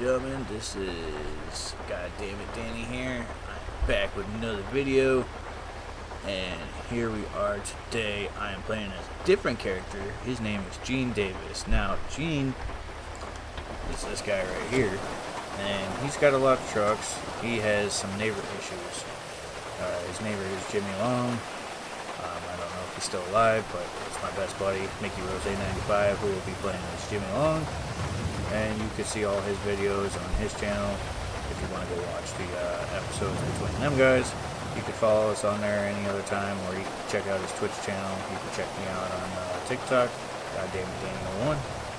gentlemen, this is Goddammit Danny here. I'm back with another video, and here we are today. I am playing as a different character. His name is Gene Davis. Now, Gene is this guy right here, and he's got a lot of trucks. He has some neighbor issues. His neighbor is Jimmy Long. I don't know if he's still alive, but it's my best buddy, Mickey Rose 95, who will be playing as Jimmy Long. And you can see all his videos on his channel if you want to go watch the episodes between them guys. You can follow us on there any other time, or you can check out his Twitch channel. You can check me out on TikTok, GoddammitDanny01.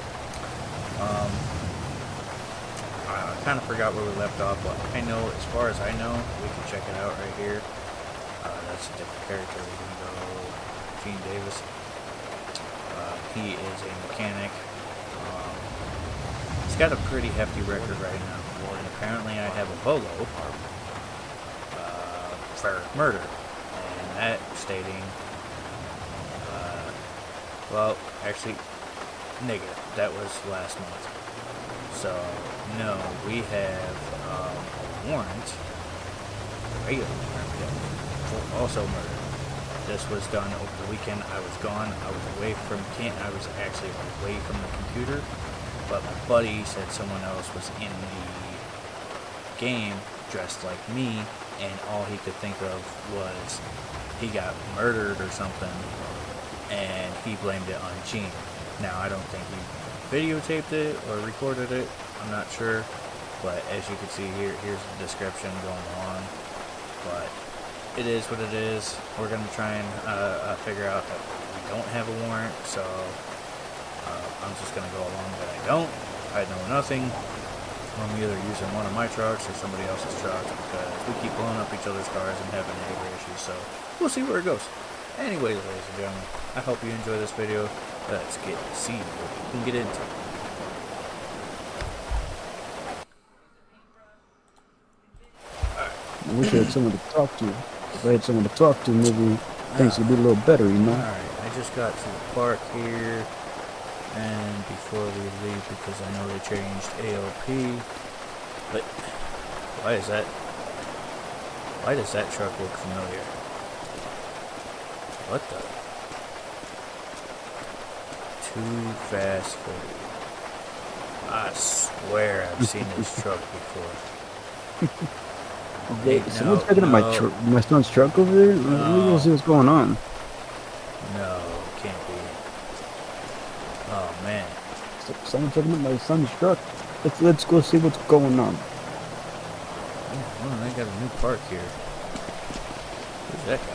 I kind of forgot where we left off, but I know, as far as I know, we can check it out right here. That's a different character. We can go Gene Davis. He is a mechanic. He's got a pretty hefty record right now, and apparently I have a bolo for murder, and that stating, well, actually, negative. That was last month. So, no, we have a warrant, regular warrant, for also murder. This was done over the weekend. I was gone. I was away from I was actually away from the computer. But my buddy said someone else was in the game dressed like me, and all he could think of was he got murdered or something, and he blamed it on Gene. Now, I don't think he videotaped it or recorded it. I'm not sure. But as you can see here, here's the description going on. But it is what it is. We're going to try and figure out that we don't have a warrant, so I'm just going to go along that I don't. I know nothing. I'm either using one of my trucks or somebody else's truck, because we keep blowing up each other's cars and having neighbor issues, so we'll see where it goes. Anyways, ladies and gentlemen, I hope you enjoy this video. Let's see what we can get into. I wish I had someone to talk to. If I had someone to talk to, maybe things would be a little better, you know? Alright, I just got to the park here. And before we leave, because I know they changed ALP, but why does that truck look familiar? What the? Too fast for you. I swear I've seen this truck before. Someone's checking out my son's truck over there? Let me go see what's going on. No, can't be. Oh man. Someone checking out my son's truck. Let's go see what's going on. Oh, they got a new park here. Who's that guy?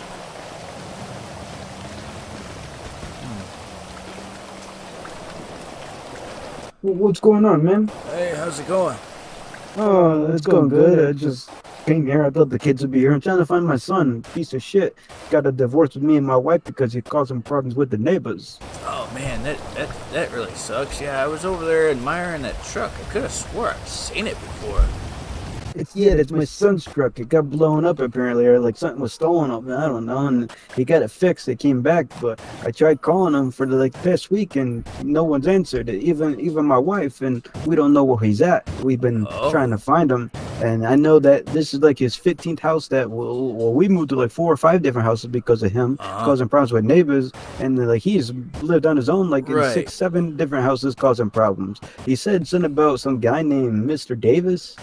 What's going on, man? Hey, how's it going? Oh, it's going good. I just came here. I thought the kids would be here. I'm trying to find my son. Piece of shit. Got a divorce with me and my wife because he caused some problems with the neighbors. Oh man, that really sucks. Yeah, I was over there admiring that truck. I could have swore I've seen it before. It's my son's truck. It got blown up apparently, or like something was stolen of it. I don't know. And he got it fixed. It came back, but I tried calling him for the past week, and no one's answered it. Even my wife, and we don't know where he's at. We've been trying to find him, and I know that this is like his 15th house that we moved to like 4 or 5 different houses because of him causing problems with neighbors, and he's lived on his own like in 6, 7 different houses causing problems. He said something about some guy named Mr. Davis.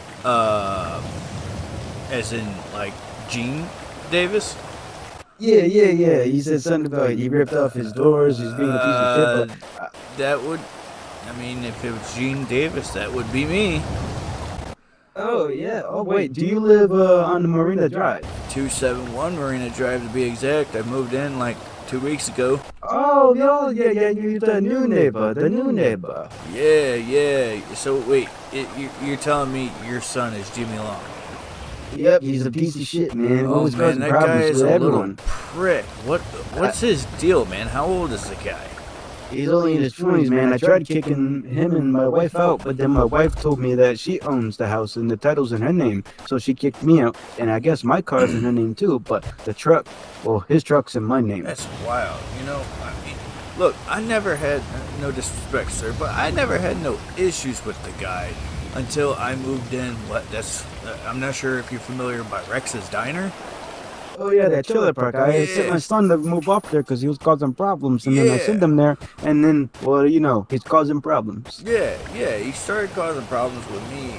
As in, like, Gene Davis? Yeah. He said something about he ripped off his doors, he's being a piece of shit. But that would, I mean, if it was Gene Davis, that would be me. Oh, yeah. Oh, wait, do you live on the Marina Drive? 271 Marina Drive, to be exact. I moved in, like, 2 weeks ago. Oh, yeah, you're the new neighbor. Yeah. So, wait, you're telling me your son is Jimmy Long? Yep, he's a piece of shit, man. Oh, man, that guy is a little prick. What's his deal, man? How old is the guy? He's only in his 20s, man. I tried kicking him and my wife out, but then my wife told me that she owns the house and the title's in her name. So she kicked me out, and I guess my car's in her name too, but the truck, well, his truck's in my name. That's wild. You know, I mean, look, I never had, no disrespect, sir, but I never had no issues with the guy. until I moved in. I'm not sure if you're familiar by Rex's Diner. Oh yeah, that trailer park. I sent my son to move up there because he was causing problems, and then I sent him there, and then, well, you know, he's causing problems. Yeah, he started causing problems with me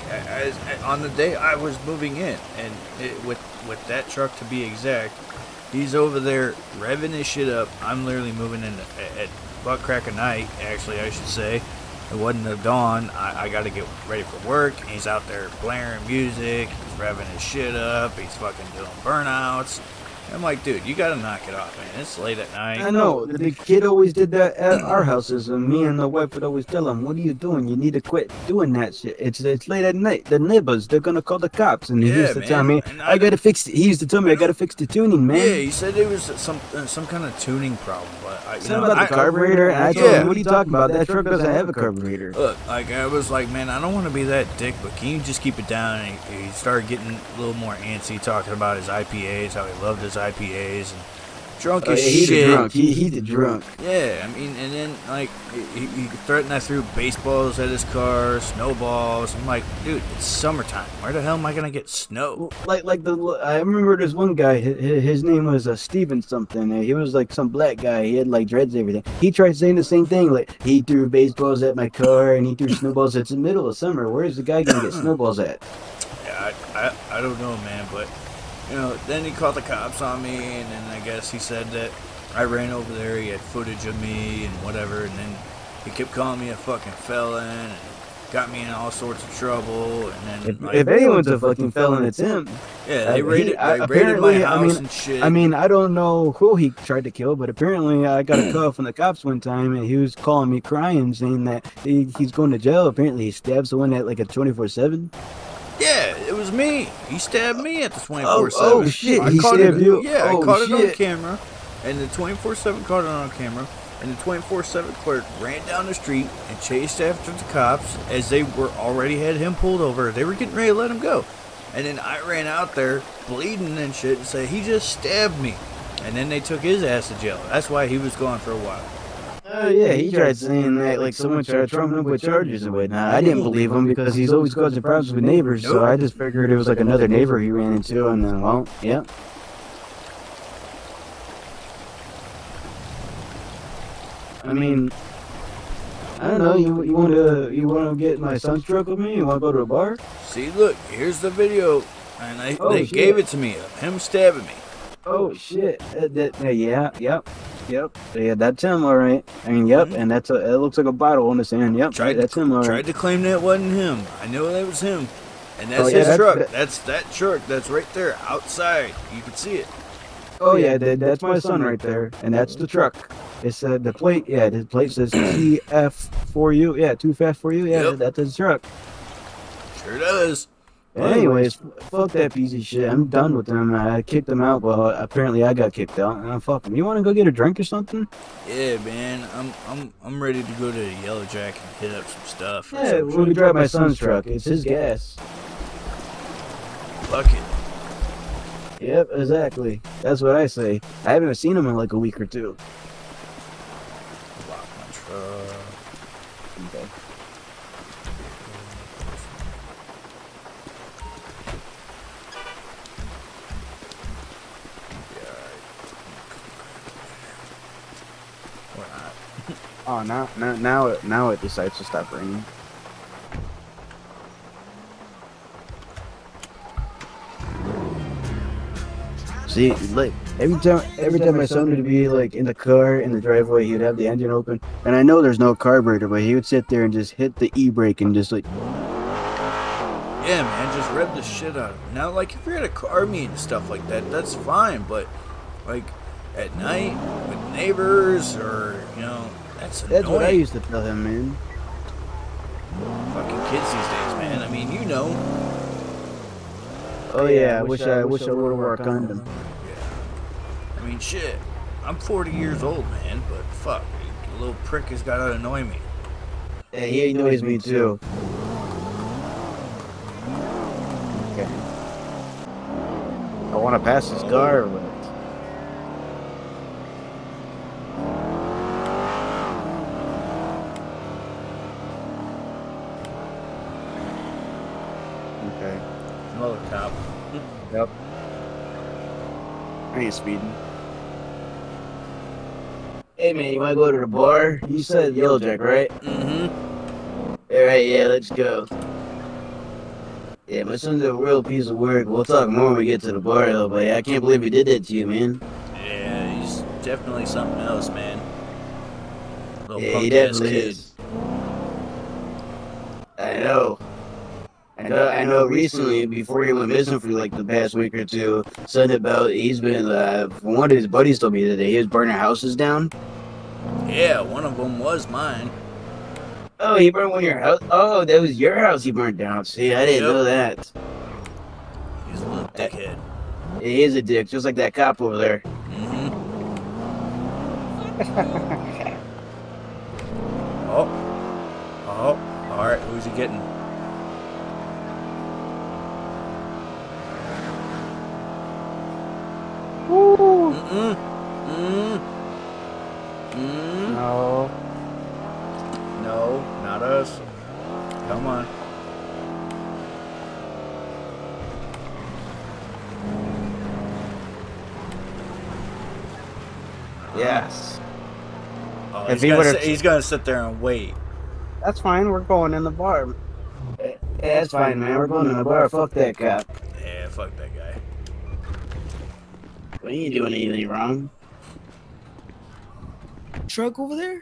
on the day I was moving in, and with that truck to be exact, he's over there revving his shit up. I'm literally moving in at butt crack of night, actually, I should say. It wasn't the dawn. I got to get ready for work. And he's out there blaring music. He's revving his shit up. He's fucking doing burnouts. I'm like, dude, you gotta knock it off, man. It's late at night. I know. The kid always did that at our houses, and me and the wife would always tell him, "What are you doing? You need to quit doing that shit. It's late at night. The neighbors, they're gonna call the cops." And he used to tell me, "I gotta fix it." He used to tell me, "I gotta fix the tuning, man." Yeah, he said it was some kind of tuning problem, but about the carburetor. And I told him, "What are you talking about? That truck doesn't have a carburetor." Look, like I was like, man, I don't want to be that dick, but can you just keep it down? And he started getting a little more antsy, talking about his IPAs, how he loved his IPAs. Drunk as shit. He's a drunk. Yeah, I mean, and then like he threatened I threw baseballs at his car, snowballs. I'm like, dude, it's summertime. Where the hell am I gonna get snow? I remember this one guy. His name was Steven something. He was like some black guy. He had like dreads and everything. He tried saying the same thing. Like he threw baseballs at my car and he threw snowballs. It's the middle of summer. Where's the guy gonna get snowballs at? Yeah, I don't know, man, but. You know, then he called the cops on me, and then I guess he said that I ran over there, he had footage of me and whatever, and then he kept calling me a fucking felon, and got me in all sorts of trouble, and then... If anyone's a fucking felon, it's him. Yeah, they raided my house and shit. I mean, I don't know who he tried to kill, but apparently I got a call from the cops one time, and he was calling me crying, saying that he's going to jail. Apparently he stabbed someone at like a 24/7. Yeah, it was me. He stabbed me at the 24/7. Oh shit, he stabbed you? Yeah, I caught it on camera, and the 24/7 caught it on camera, and the 24/7 clerk ran down the street and chased after the cops as they were already had him pulled over. They were getting ready to let him go, and then I ran out there bleeding and shit and said he just stabbed me, and then they took his ass to jail. That's why he was gone for a while. Yeah, he tried saying that, like, someone tried trumping him with charges and whatnot. I didn't believe him because he's always causing problems with neighbors, so I just figured it was like another neighbor he ran into, and then, well, yeah. I mean, I don't know, you wanna get my son's truck with me? You wanna go to a bar? See, look, here's the video, and they gave it to me of him stabbing me. Oh shit! Yep. Yeah, that's him, all right. I mean, yep, and it looks like a bottle on the sand. Yep, that's him, all right. Tried to claim that wasn't him. I know that was him, and that's his truck. That's that truck. That's right there outside. You can see it. Oh yeah, that's my son right there, and that's the truck. It's the plate. Yeah, the plate says TF4U. Yeah, too fast for you. Yeah, that's his truck. Sure does. Anyways, fuck that piece of shit. I'm done with him. I kicked him out. Well, apparently I got kicked out. Fuck him. You want to go get a drink or something? Yeah, man. I'm ready to go to the Yellow Jack and hit up some stuff. Yeah, we drive my son's truck. It's his gas. Fuck it. Yep, exactly. That's what I say. I haven't seen him in like a week or two. Lock my truck. Okay. Oh, now it decides to stop raining. See, like every time my son would be like in the car in the driveway, he'd have the engine open, and I know there's no carburetor, but he would sit there and just hit the e-brake and just like. Yeah, man, just rev the shit out of it. Now, like if you're at a car meet and stuff like that, that's fine, but like at night with neighbors or that's annoying. That's what I used to tell him, man. Fucking kids these days, man. I mean, Oh yeah, I wish I would have wore a condom. Yeah. I mean, shit. I'm 40 years old, man, but fuck, the little prick has got to annoy me. Yeah, he annoys me too. Okay. I want to pass this car or what? Yep. I ain't speeding. Hey man, you wanna go to the bar? You said Yellow Jack, right? Mm-hmm. Alright, yeah, let's go. Yeah, my son's a real piece of work. We'll talk more when we get to the bar though, but I can't believe he did that to you, man. Yeah, he's definitely something else, man. Little Yeah, he punk-ass definitely kid. is. I know recently, before he went missing for like the past week or two, something about he's been, one of his buddies told me today, he was burning houses down. Yeah, one of them was mine. Oh, he burned one of your house? Oh, that was your house he burned down. See, I didn't know that. He's a little dickhead. He is a dick, just like that cop over there. Mm-hmm. Oh. Oh. Alright, who's he getting? Woo! No. No, not us. Come on. Yes. Oh, If he would've- he's gonna sit there and wait. That's fine, we're going in the bar. Yeah, that's fine, man. We're going in the bar. Fuck that cop. Yeah, fuck that guy. We ain't doing anything wrong. Truck over there?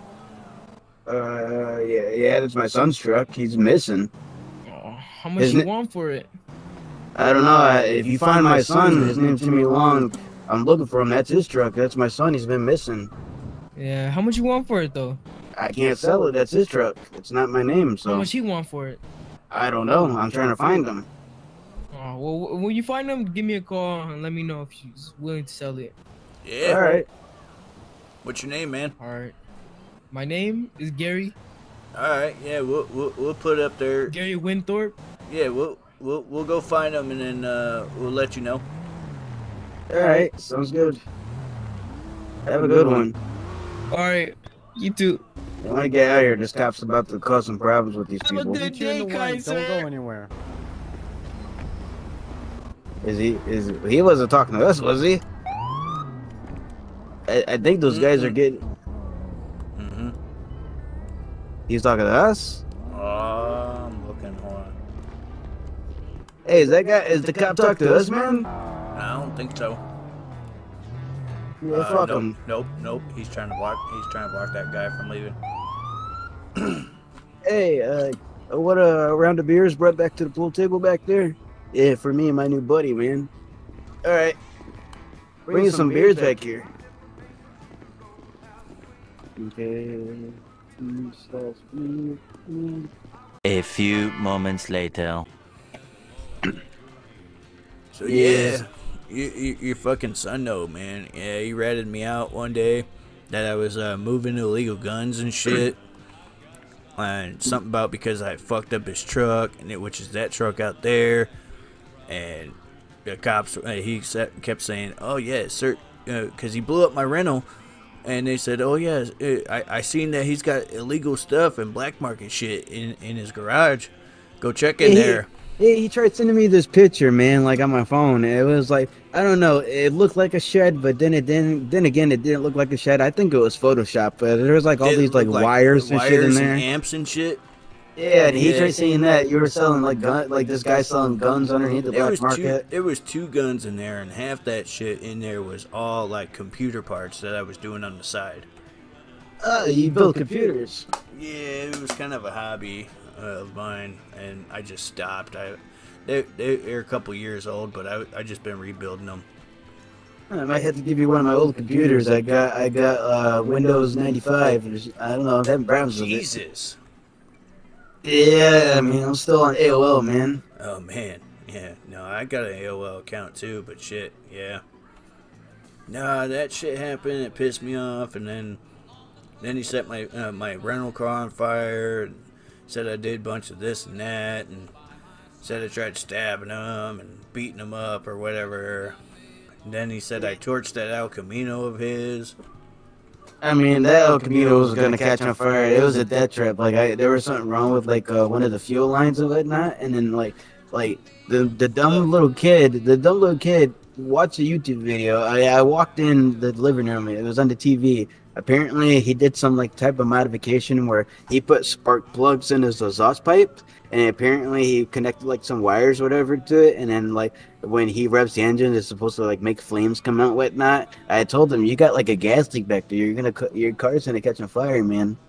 Yeah, that's my son's truck. He's missing. Oh, how much Isn't you it- want for it? I don't know. If you find my son, his name's Timmy Long. I'm looking for him. That's his truck. That's my son. He's been missing. Yeah, how much you want for it though? I can't sell it. That's his truck. It's not my name, How so much you want for it? I don't know. I'm trying to find him. Oh, well, when you find him, give me a call and let me know if she's willing to sell it. Yeah. All right. What's your name, man? All right. My name is Gary. All right. Yeah, we'll put it up there. Gary Winthorpe. Yeah, we'll go find him and then we'll let you know. All right. Sounds good. Have a good one. All right. You too. I want to get out of here. This cop's about to cause some problems with these Have a people. good day, Kaiser. Don't go anywhere. He wasn't talking to us, was he? I think those guys are getting. Mm-hmm. He's talking to us. I'm looking. Hold on. Hey, is the cop talking to us, man? I don't think so. Yeah, fuck nope, him. Nope. He's trying to block that guy from leaving. Hey, what a round of beers brought back to the pool table back there? Yeah, for me and my new buddy, man. All right, bring some beers back here. Okay. A few moments later. So yeah, your fucking son though, man. Yeah, he ratted me out one day that I was moving illegal guns and shit. And something about because I fucked up his truck, which is that truck out there. And the cops, kept saying, "Oh yeah, sir," because he blew up my rental. And they said, "Oh yeah, I seen that he's got illegal stuff and black market shit in his garage. Go check in there." He tried sending me this picture, man, like on my phone. It was like, I don't know, it looked like a shed, but then again, it didn't look like a shed. I think it was Photoshop, but there was like all these like wires and shit in there. And amps and shit. Yeah, and he tried saying that you were selling like this guy selling guns underneath the black market. There was 2 guns in there, and half that shit in there was all like computer parts that I was doing on the side. You build computers. Yeah, it was kind of a hobby of mine, and I just stopped. They're a couple years old, but I just been rebuilding them. I might have to give you one of my old computers. I got Windows 95. I don't know, I'm having problems with it. Jesus. Yeah, I mean, I'm still on AOL, man. Oh man, yeah. No, I got an AOL account too, but shit, yeah. Nah, that shit happened. It pissed me off, and then he set my my rental car on fire, and said I did a bunch of this and that, and said I tried stabbing him and beating him up or whatever. And then he said I torched that El Camino of his. I mean, that El Camino was gonna catch on fire. It was a death trap. Like, there was something wrong with like one of the fuel lines and whatnot, and then like Like the dumb little kid watched a YouTube video. I walked in the living room. It was on the TV. Apparently, he did some like type of modification where he put spark plugs in his exhaust pipe, and apparently he connected like some wires or whatever to it, and then like when he revs the engine, it's supposed to like make flames come out, whatnot. I told him, you got like a gas leak back there. Your car's gonna catch on fire, man.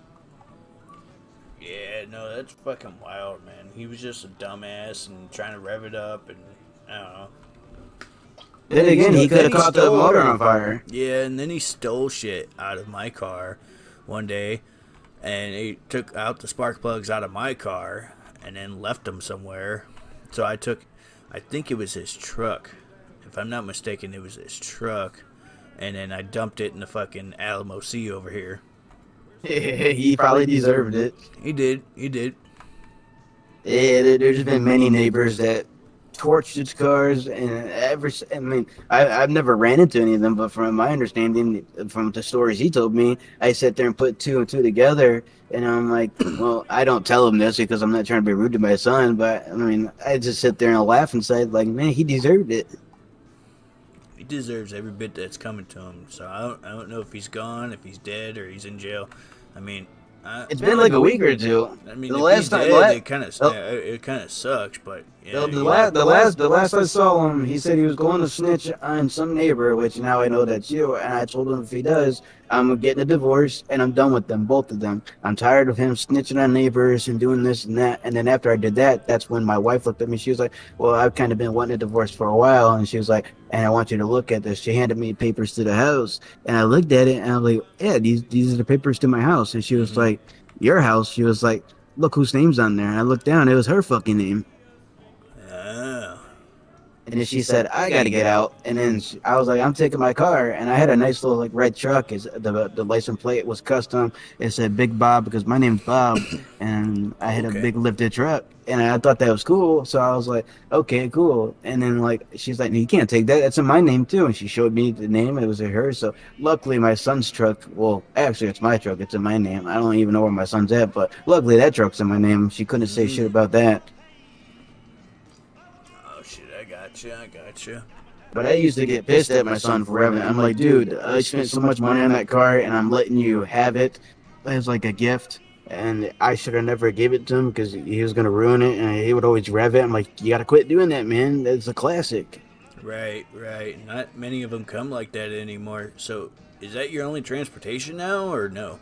Yeah, no, that's fucking wild, man. He was just a dumbass and trying to rev it up, and I don't know. Then again, he could have caught the motor on fire. Yeah, and then he stole shit out of my car one day, and he took out the spark plugs out of my car and then left them somewhere. So I think it was his truck. If I'm not mistaken, it was his truck. And then I dumped it in the fucking Alamo Sea over here. He probably deserved it. He did. Yeah, there's been many neighbors that torched its cars, and I've never ran into any of them, but from my understanding, from the stories he told me, I sat there and put two and two together, and I'm like, well, I don't tell him this because I'm not trying to be rude to my son, but I mean, I just sit there and laugh and say, like, man, he deserved it. He deserves every bit that's coming to him. So I don't know if he's gone, if he's dead, or he's in jail. I mean, it's been like a week or two. I mean, the if last he's time, dead, it kind of sucks, but yeah, the last I saw him, he said he was going to snitch on some neighbor, which now I know that's you. And I told him if he does, I'm getting a divorce and I'm done with them, both of them. I'm tired of him snitching on neighbors and doing this and that. And then after I did that, that's when my wife looked at me. She was like, well, I've kind of been wanting a divorce for a while. And she was like, and I want you to look at this. She handed me papers to the house, and I looked at it and I was like, yeah, these are the papers to my house. And she was like, your house? She was like, look whose name's on there. And I looked down, it was her fucking name. And then she said, I gotta get out. And then I was like, I'm taking my car. And I had a nice little like red truck. The license plate was custom. It said Big Bob because my name's Bob. And I had a big lifted truck. And I thought that was cool. So I was like, okay, cool. And then like, she's like, you can't take that. That's in my name too. And she showed me the name. It was hers. So luckily my son's truck, well, actually it's my truck. It's in my name. I don't even know where my son's at. But luckily that truck's in my name. She couldn't say shit about that. I gotcha. But I used to get pissed at my son for revving. I'm like, dude, I spent so much money on that car, and I'm letting you have it as like a gift. And I should have never gave it to him because he was gonna ruin it, and he would always rev it. I'm like, you gotta quit doing that, man. That's a classic. Right. Not many of them come like that anymore. So, is that your only transportation now, or no?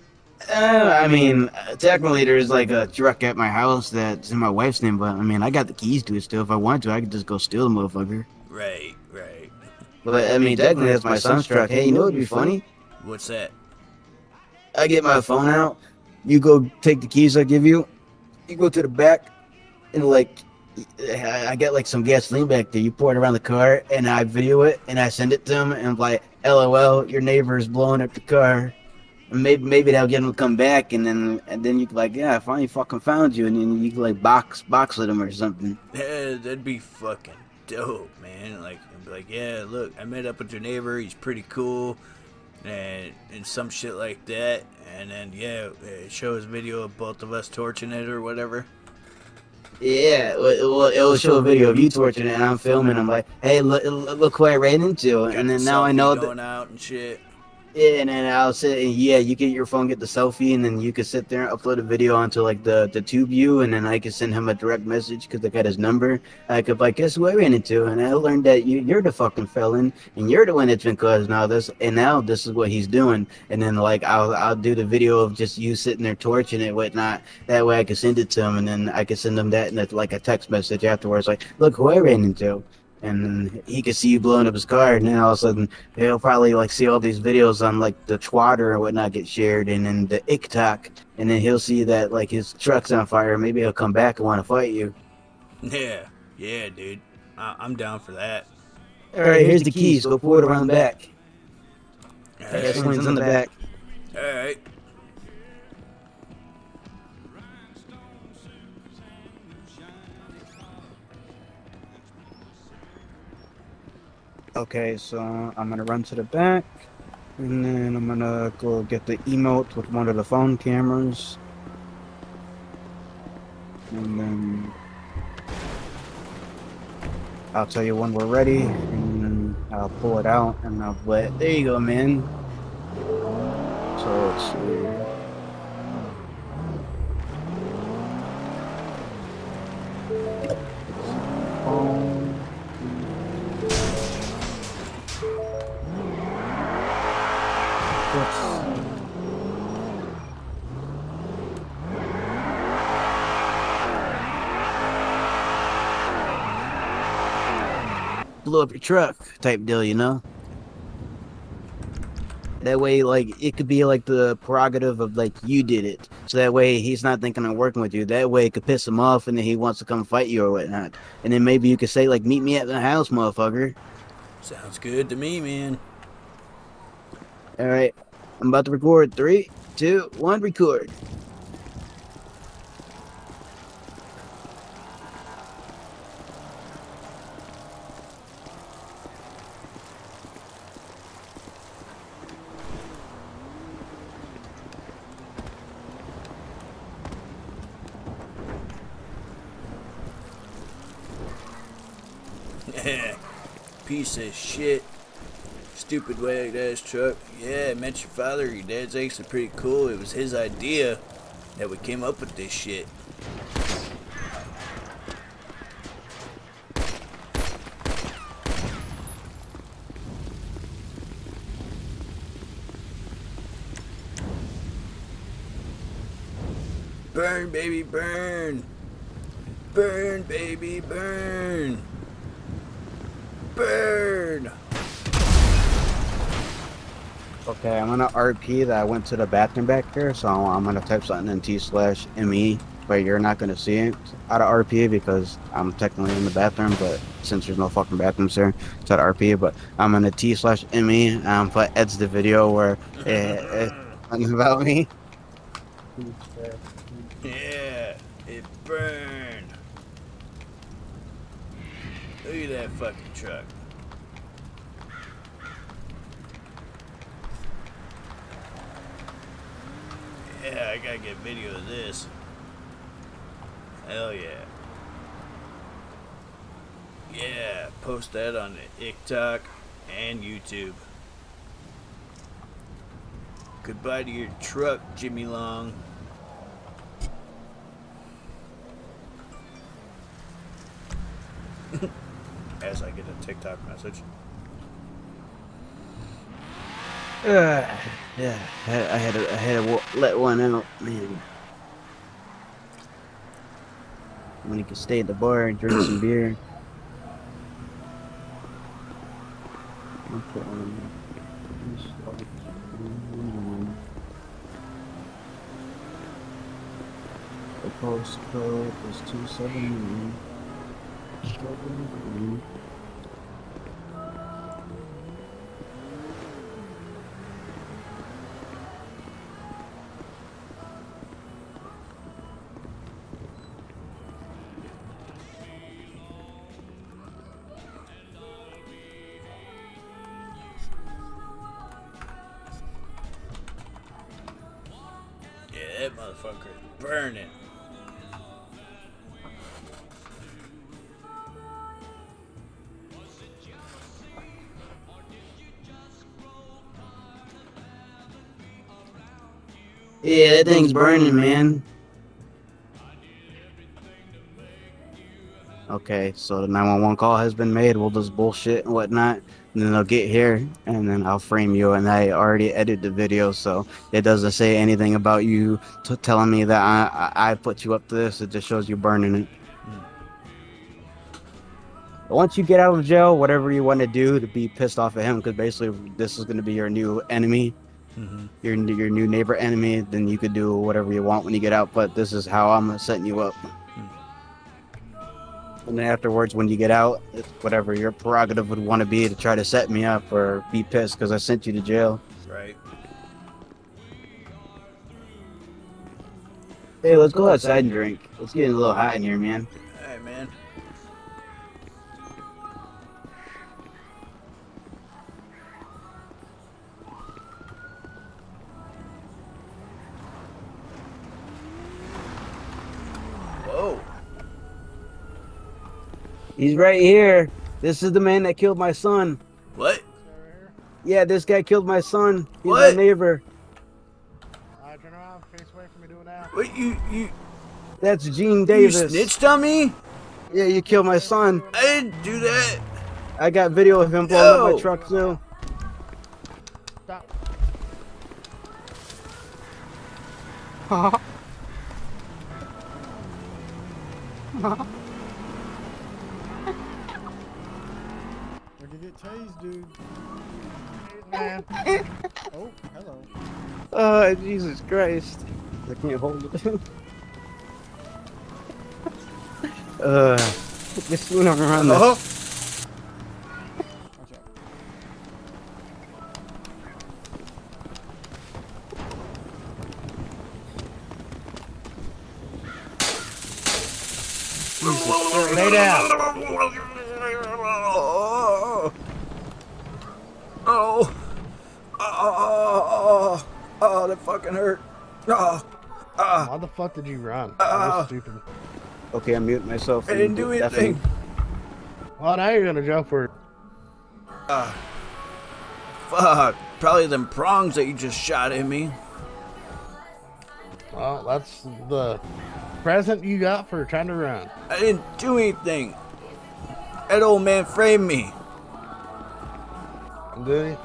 I mean, technically there's like a truck at my house that's in my wife's name, but I mean, I got the keys to it still. If I wanted to, I could just go steal the motherfucker. Right. But I mean, technically that's my son's truck. Hey, you know what'd be funny? What's that? I get my phone out. You go take the keys I give you. You go to the back, and like, I get like some gasoline back there. You pour it around the car, and I video it, and I send it to him, and I'm like, LOL, your neighbor is blowing up the car. Maybe that'll get him to come back, and then you can like, yeah, I finally fucking found you, and then you can like box with him or something. Yeah, that'd be fucking dope, man. Like, be like, yeah, look, I met up with your neighbor. He's pretty cool, and some shit like that. And then yeah, show his video of both of us torching it or whatever. Yeah, it'll show a video of you torching it, and I'm filming. I'm like, hey, look who I ran into, and then now I know that going out and shit. Yeah, and then I'll sit and you get your phone, get the selfie, and then you can sit there and upload a video onto like the tube view, and then I can send him a direct message because I got his number. I could like, guess who I ran into? And I learned that you're the fucking felon, and you're the one that's been causing all this, and now this is what he's doing. And then like I'll do the video of just you sitting there torching it, whatnot. That way I can send it to him, and then I can send him that in like a text message afterwards, like, look who I ran into. And then he could see you blowing up his car, and then all of a sudden he'll probably like see all these videos on like the Twitter or whatnot get shared, and then the TikTok, and then he'll see that like his truck's on fire. Maybe he'll come back and want to fight you. Yeah, dude, I'm down for that. All right, here's the keys. Go pour it around the back. Gasoline's in the back. All right. Okay, so I'm gonna run to the back, and then I'm gonna go get the emote with one of the phone cameras, and then I'll tell you when we're ready, and I'll pull it out, and I'll let. There you go, man. So let's see. Blow up your truck type deal, you know? That way, like, it could be like the prerogative of like you did it. So that way he's not thinking of working with you. That way it could piss him off and then he wants to come fight you or whatnot. And then maybe you could say, like, meet me at the house, motherfucker. Sounds good to me, man. Alright. I'm about to record. 3, 2, 1, record. Yeah, piece of shit. Stupid wag ass truck. Yeah, I met your father. Your dad's actually pretty cool. It was his idea that we came up with this shit. Burn, baby, burn. Burn, baby, burn. Burn. Okay, I'm gonna RP that I went to the bathroom back there, so I'm gonna type something in T/ME, but you're not gonna see it out of RP because I'm technically in the bathroom, but since there's no fucking bathrooms there, it's out of RP, but I'm gonna T/ME, but edits the video where it's about me. Yeah, it burned. Look at that fucking truck. Yeah, I gotta get video of this. Hell yeah. Yeah, post that on the TikTok and YouTube. Goodbye to your truck, Jimmy Long. As I get a TikTok message. Yeah, I had to let one out, man. When you can stay at the bar and drink some beer. Okay. The postcode is 279. Yeah, that motherfucker is burning. Yeah, that thing's burning, man. Okay, so the 911 call has been made. We'll just bullshit and whatnot. And then they'll get here, and then I'll frame you. And I already edited the video, so it doesn't say anything about you telling me that I put you up to this. It just shows you burning it. Once you get out of jail, whatever you want to do to be pissed off at him, because basically this is going to be your new enemy. Your new neighbor enemy, then you could do whatever you want when you get out, but this is how I'm setting you up. And then afterwards, when you get out, it's whatever your prerogative would want to be to try to set me up or be pissed because I sent you to jail. Right. Hey, let's go outside and drink. It's getting a little hot in here, man. Alright, man. Whoa. He's right here. This is the man that killed my son. What? Yeah, this guy killed my son. He's What? my neighbor. Alright, turn around. Face away from me. Do it now. What you That's Gene Davis. snitched on me? Yeah, you killed my son. I didn't do that. I got video of him blowing up No. my truck too. Stop. We're gonna get tased, dude. Man. Oh, hello. Oh, Jesus Christ. I can't hold it. Just swing around this. Oh, Watch out. Lay down. Oh, oh, that fucking hurt. Why the fuck did you run? That was stupid. Okay, I'm muting myself. I didn't do anything. Well, now you're gonna jump for. Fuck, probably them prongs that you just shot at me. Well, that's the present you got for trying to run. I didn't do anything. That old man framed me. Did he?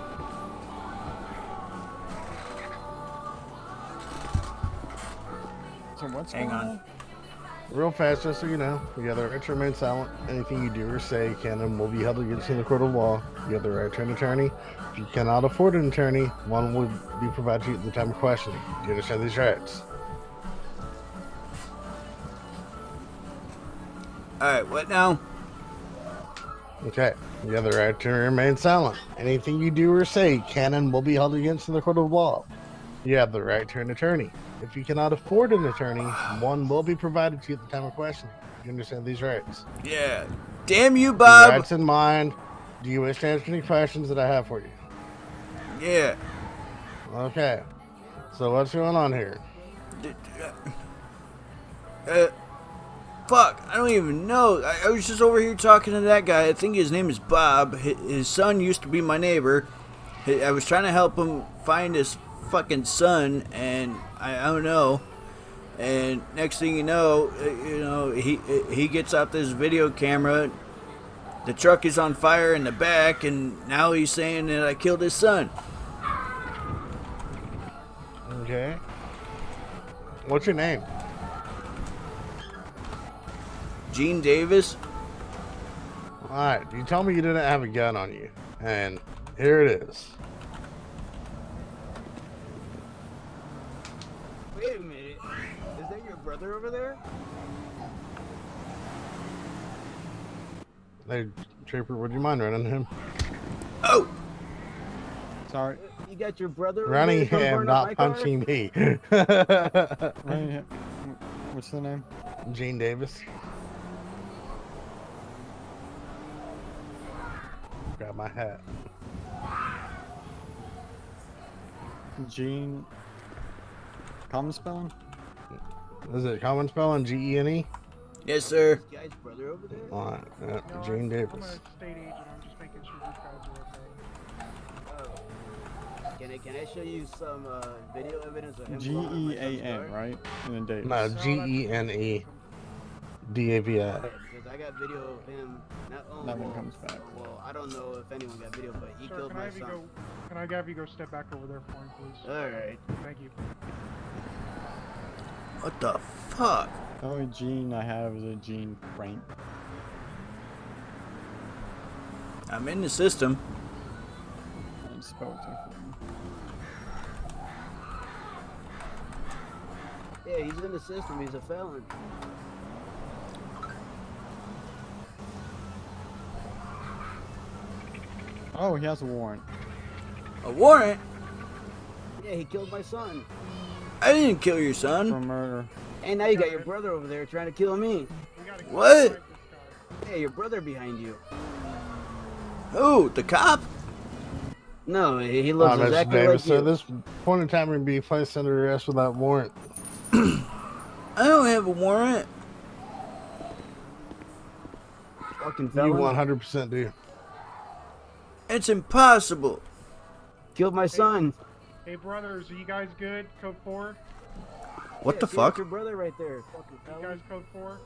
So what's Hang going on. Real fast, just so you know, you have the right to remain silent. Anything you do or say can and will be held against you in the court of law. You have the right to an attorney. If you cannot afford an attorney, one will be provided to you at the time of questioning. Do you understand these rights? Alright, what now? Okay. You have the right to remain silent. Anything you do or say can and will be held against you in the court of law. You have the right to an attorney. If you cannot afford an attorney, one will be provided to you at the time of questioning. Do you understand these rights? Yeah. Damn you, Bob. Rights in mind. Do you wish to answer any questions that I have for you? Yeah. Okay. So what's going on here? Fuck, I don't even know. I was just over here talking to that guy. I think his name is Bob. His son used to be my neighbor. I was trying to help him find his fucking son, and I don't know. And next thing you know, he gets out this video camera. The truck is on fire in the back, and now he's saying that I killed his son. Okay. What's your name? Gene Davis. Alright, you told me you didn't have a gun on you. And here it is. Wait a minute. Is that your brother over there? Hey, Trooper, would you mind running him? Oh, Sorry. You got your brother over Running there trying to him, burn up not my car? punching me. Running him. What's the name? Gene Davis. Grab my hat. Gene. Common spelling? Is it common spelling? G-E-N-E? yes, sir. This guy's brother over there? Alright, No, Gene I'm a Davis. state agent. I'm just making sure these guys are okay. Oh. Can I show you some video evidence of him blowing up my son's G-E-A-N, car? right? And then Davis. No, G-E-N-E. D-A-V-I. Because I got video of him. That one comes back. Well, I don't know if anyone got video, but he Sir, killed can I my have you son. go? Can I have you go step back over there for him, please? Alright. Thank you. What the fuck? The only Gene I have is a Gene Frank. I'm in the system. And spelled differently. Yeah, he's in the system. He's a felon. Oh, he has a warrant. A warrant? Yeah, he killed my son. I didn't kill your For son. murder. And now you got your brother over there trying to kill me. We gotta go What? fight this guy. Yeah, your brother behind you. Who? The cop? No, he looks Mr. exactly Davis, like you. so this point in time, we're going to be placed under arrest without warrant. I don't have a warrant. Fucking You felon. 100% do. It's impossible. Killed my son. Hey, brothers, are you guys good? Code 4? What Yeah, the see, fuck? that's your brother right there. Fucking You guys felon. code 4?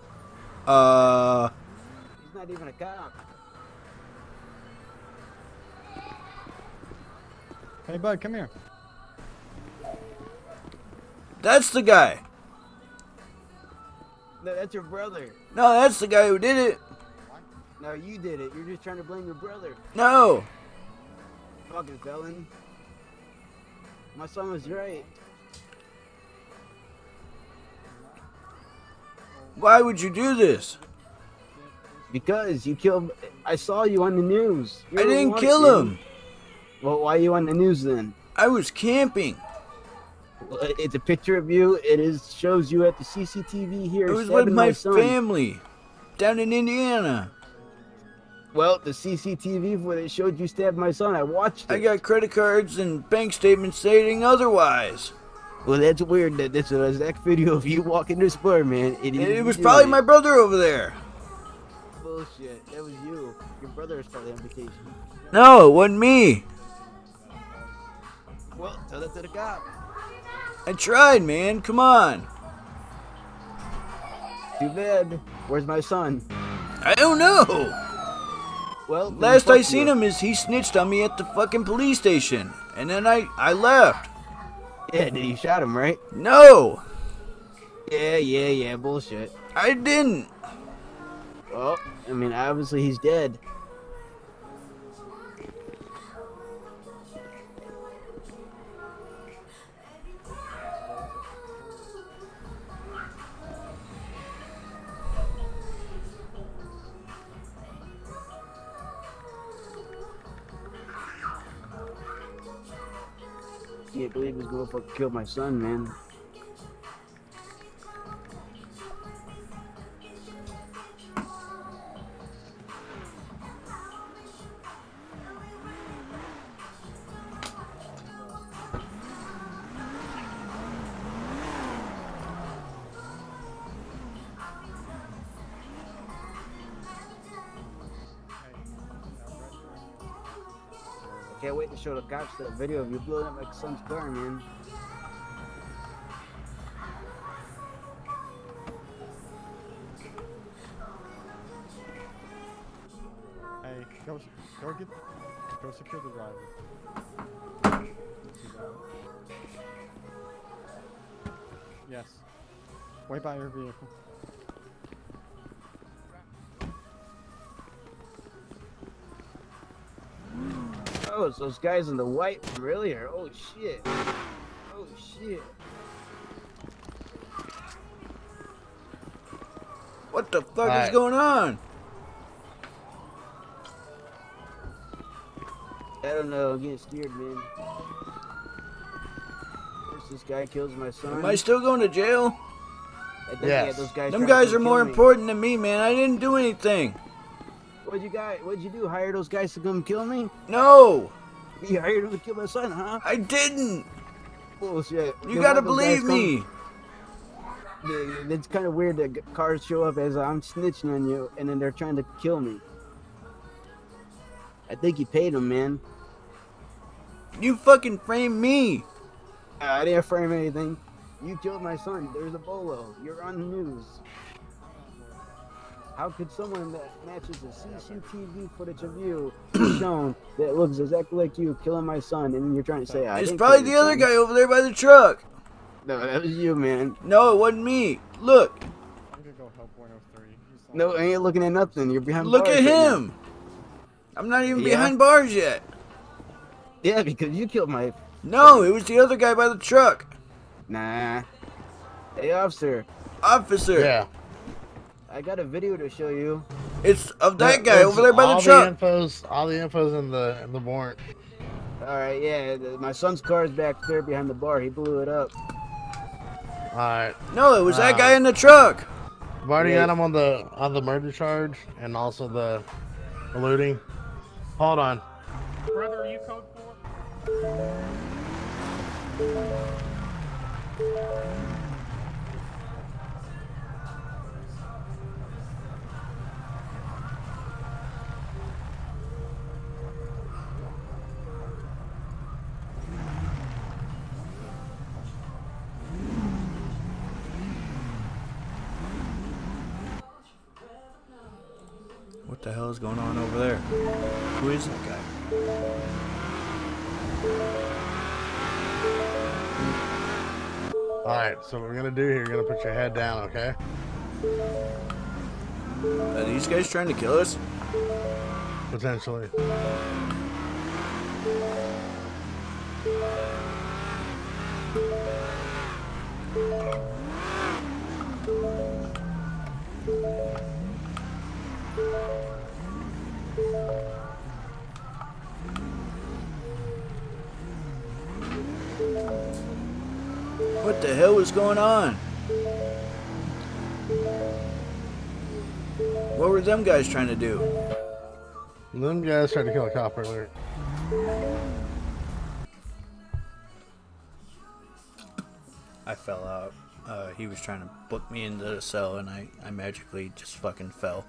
He's not even a cop. Hey, bud, come here. That's the guy. No, that's your brother. No, that's the guy who did it. No, you did it. You're just trying to blame your brother. No. Fucking felon. My son was right. Why would you do this? Because you killed. I saw you on the news. I didn't kill him. Well, why are you on the news then? I was camping. Well, it's a picture of you. It is shows you at the CCTV here. I was with stabbing my son. family down in Indiana. Well, the CCTV footage showed you stabbed my son. I watched it. I got credit cards and bank statements stating otherwise. Well, that's weird that this is an exact video of you walking this bar, man. It was probably my brother over there. Bullshit. That was you. Your brother was probably on vacation. No, it wasn't me. Well, tell that to the cop. I tried, man. Come on. Too bad. Where's my son? I don't know. Well, Last I seen him is he snitched on me at the fucking police station. And then I left. Yeah, did you shot him, right? No, Yeah, bullshit. I didn't. Well, I mean, obviously he's dead. Can't believe this motherfucker killed my son, man. I can't wait to show the cops that video of you blowing up my son's car, man. Hey, go secure the driver. Yes. Wait by your vehicle. Oh, it's those guys in the white from earlier. Oh shit. Oh shit. What the fuck is Alright. going on? I don't know, I'm getting scared, man. First this guy kills my son. Am I still going to jail? I think Yes. those guys Them tried to guys are kill more me. important than me, man. I didn't do anything. What'd you do? Hire those guys to come kill me? No, You hired them to kill my son, huh? I didn't. Bullshit. You Then gotta why'd those guys believe me. It's kind of weird that cars show up as I'm snitching on you, and then they're trying to kill me. I think you paid them, man. You fucking framed me. I didn't frame anything. You killed my son. There's a bolo. You're on the news. How could someone that matches the CCTV footage of you be shown that looks exactly like you killing my son, and you're trying to say I It's didn't probably kill the your other son? guy over there by the truck. No, that was you, man. No, it wasn't me. Look, I'm gonna go help 103. He's on- No, I ain't looking at nothing. You're behind look bars at right now. him. I'm not even Yeah? behind bars yet. Yeah, because you killed my... No, it was the other guy by the truck. Nah. Hey, officer. Officer. Yeah. I got a video to show you. It's of that No, guy it's over there by the all truck. All the info's in the warrant. Alright, yeah. My son's car is back there behind the bar. He blew it up. All right. No, it was that guy in the truck. I've already Yeah. got him on the murder charge and also the eluding. Hold on. Brother, are you code 4? What the hell is going on over there? Who is that guy? Alright, so what we're gonna do here, you're gonna put your head down, okay? Are these guys trying to kill us? Potentially. What the hell is going on? What were them guys trying to do? Them guys tried to kill a cop earlier. I fell out. He was trying to book me into the cell, and I magically just fucking fell.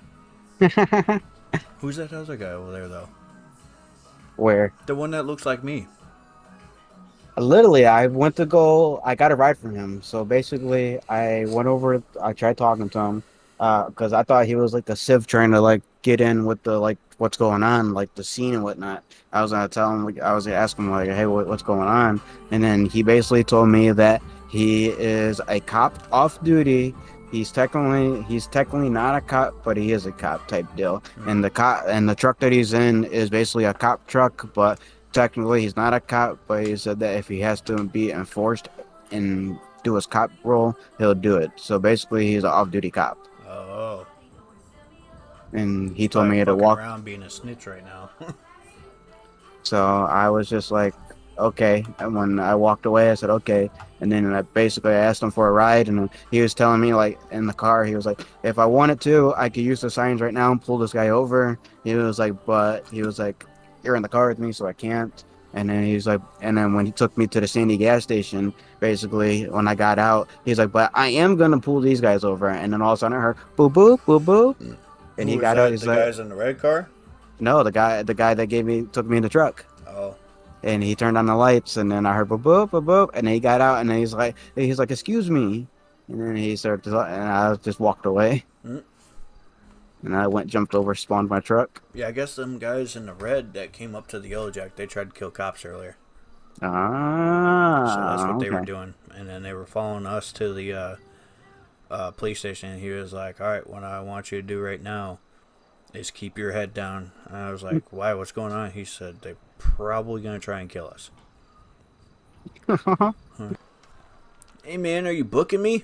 Who's that other guy over there, though? Where? The one that looks like me. Literally, I went to go. I got a ride from him. So basically, I went over. I tried talking to him because I thought he was like a civ trying to like get in with the like what's going on, like the scene and whatnot. I was gonna tell him. Like, I was gonna ask him like, hey, what's going on? And then he basically told me that he is a cop off duty. He's technically not a cop, but he is a cop type deal. And the truck that he's in is basically a cop truck, but technically he's not a cop. But he said that if he has to be enforced and do his cop role, he'll do it. So basically, he's an off-duty cop. Oh. And he told me to walk around being a snitch right now. So I was just like, okay. And when I walked away, I said, okay. And then I basically asked him for a ride, and he was telling me, like, in the car, he was like, if I wanted to, I could use the signs right now and pull this guy over. He was like, but he was like, you're in the car with me, so I can't. And then he's like, and then when he took me to the Sandy gas station, basically, when I got out, he's like, but I am going to pull these guys over. And then all of a sudden I heard, boop, boop, boop, boop. And he got out. He's the like, guys in the red car? No, the guy that took me in the truck. Oh. And he turned on the lights, and then I heard boop, boop, boop, boop. And then he got out, and then he's like, excuse me. And then he started to, and I just walked away. Mm. And I jumped over, spawned my truck. Yeah, I guess them guys in the red that came up to the Yellow Jack, they tried to kill cops earlier. Ah. So that's what they were doing. And then they were following us to the police station. And he was like, all right, what I want you to do right now is keep your head down. And I was like, why? What's going on? He said, they're probably going to try and kill us. Huh. Hey, man, are you booking me?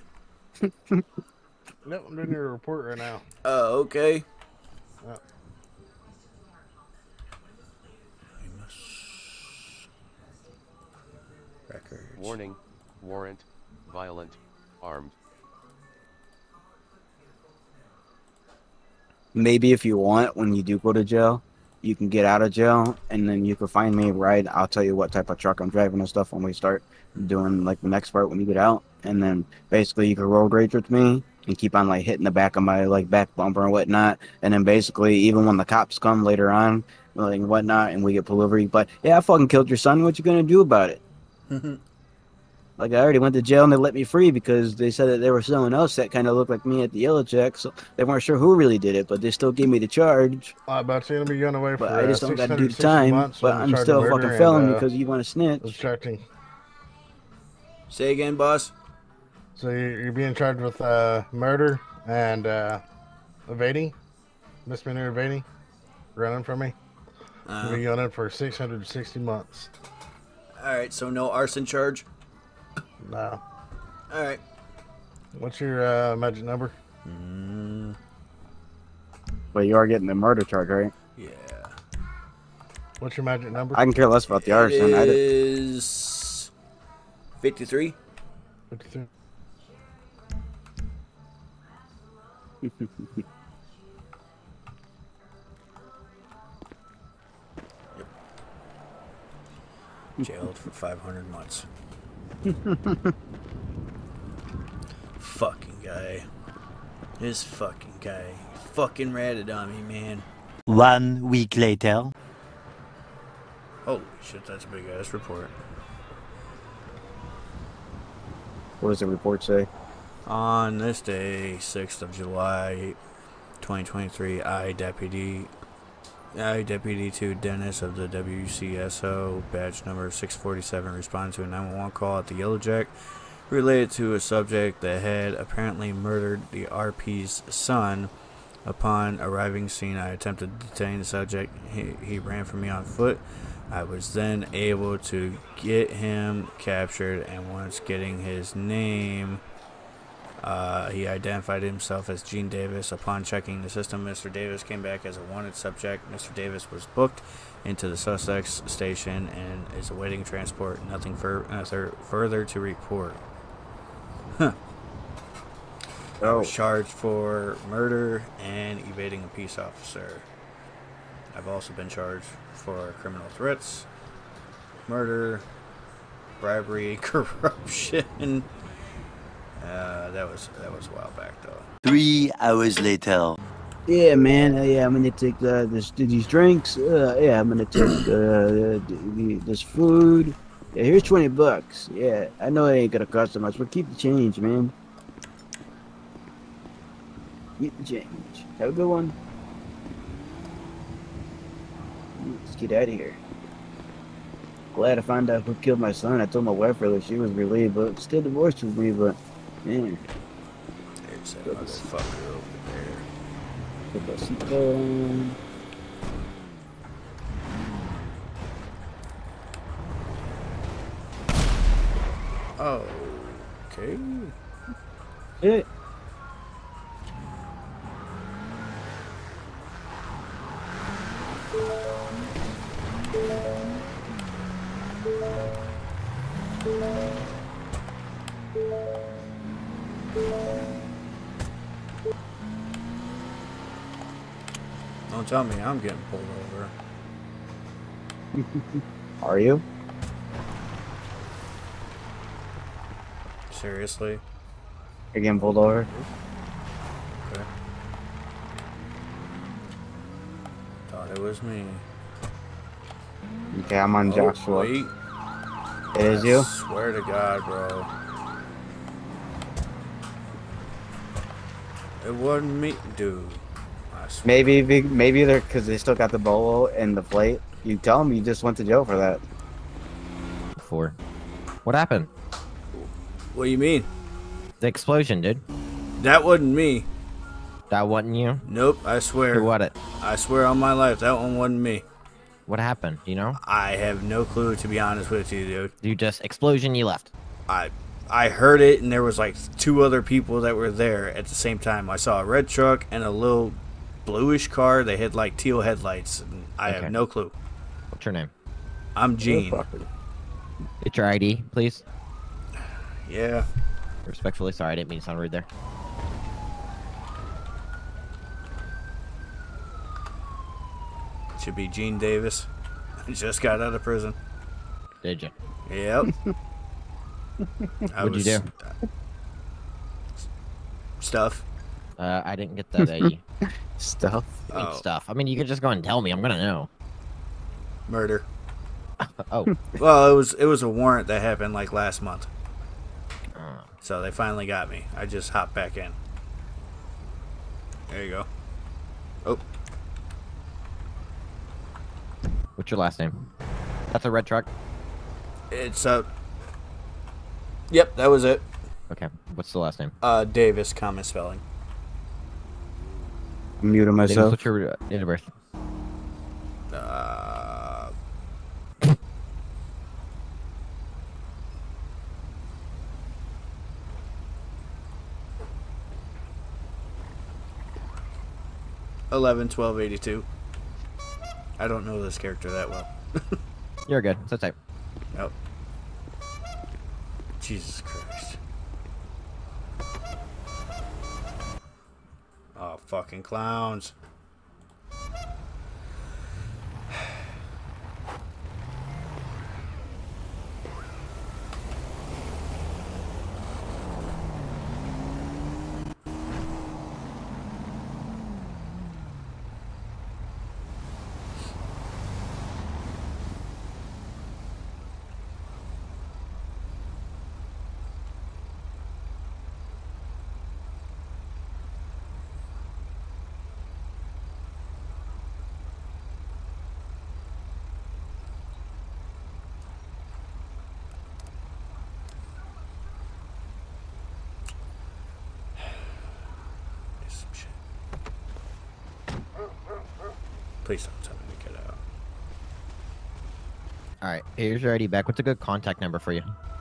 No, I'm doing your report right now. Oh, okay. Oh. Records. Warning. Warrant. Violent. Armed. Maybe if you want, when you do go to jail, you can get out of jail, and then you can find me, right? I'll tell you what type of truck I'm driving and stuff when we start doing, like, the next part when you get out. And then, basically, you can road rage with me and keep on, like, hitting the back of my, like, back bumper and whatnot. And then, basically, even when the cops come later on, like, whatnot, and we get pulled over, but, yeah, I fucking killed your son. What you gonna do about it? Like, I already went to jail, and they let me free because they said that there was someone else that kind of looked like me at the Yellow Jack, so they weren't sure who really did it, but they still gave me the charge. I'm about to be going away for But I just don't got to do the 660 time, months but on I'm charge of still a murder fucking felon and, because you want to snitch. obstructing. Say again, boss. So you're being charged with murder and evading, misdemeanor evading, running from me. You'll be going in for 660 months. Alright, so no arson charge? No. Alright. What's your magic number? But you are getting the murder charge, right? Yeah. What's your magic number? I can care less about the arson. It is 53. 53. Jailed for 500 months. Fucking guy. This fucking guy. Fucking ratted on me, man. 1 week later. Holy shit, that's a big ass report. What does the report say? On this day, 6th of July, 2023 I Deputy 2 Dennis of the WCSO, badge number 647, responded to a 911 call at the Yellow Jack related to a subject that had apparently murdered the RP's son. Upon arriving scene, I attempted to detain the subject. He ran from me on foot. I was then able to get him captured, and once getting his name, he identified himself as Gene Davis. Upon checking the system, Mr. Davis came back as a wanted subject. Mr. Davis was booked into the suspect's station and is awaiting transport. Nothing further to report. Huh. I was charged for murder and evading a peace officer. I've also been charged for criminal threats, murder, bribery, corruption. That was a while back though. 3 hours later. Yeah, man. Yeah, I'm gonna take these drinks. Yeah, I'm gonna take this food. Yeah, here's $20. Yeah, I know it ain't gonna cost so much, but keep the change, man. Keep the change. Have a good one. Let's get out of here. Glad I found out who killed my son. I told my wife earlier, she was relieved, but still divorced with me. But man, There's that motherfucker over there. put the seatbelt on. Oh, okay. Hey. Don't tell me I'm getting pulled over. Are you? Seriously? You're getting pulled over? Okay. Thought it was me. Okay, I'm on Joshua. Wait. It is you? Swear to God, bro. It wasn't me, dude. I swear. Maybe they're because they still got the bolo and the plate. You tell them you just went to jail for that. What happened? What do you mean? The explosion, dude. That wasn't me. That wasn't you? Nope, I swear. Who was it? I swear on my life, that one wasn't me. What happened? Do you know? I have no clue, to be honest with you, dude. You just explosion, you left. I heard it, and there was like 2 other people that were there at the same time. I saw a red truck and a little bluish car. They had like teal headlights. And I have no clue. What's your name? I'm Gene. It's your ID, please. Yeah. Respectfully, sorry, I didn't mean to sound rude there. Should be Gene Davis. Just got out of prison. Did you? Yep. What'd you do? Stuff. I didn't get that. Stuff. You mean stuff. I mean, you could just go and tell me. I'm gonna know. Murder. Oh. Well, it was a warrant that happened like last month. So they finally got me. I just hopped back in. There you go. Oh. What's your last name? That's a red truck. It's Yep, that was it. Okay. What's the last name? Davis, common spelling. I'm muting Davis, myself. what's your date of birth? 11/12/82. I don't know this character that well. You're good. It's type. Nope. Jesus Christ. Oh, fucking clowns. Please don't tell me to get out. All right, here's your ID back. What's a good contact number for you?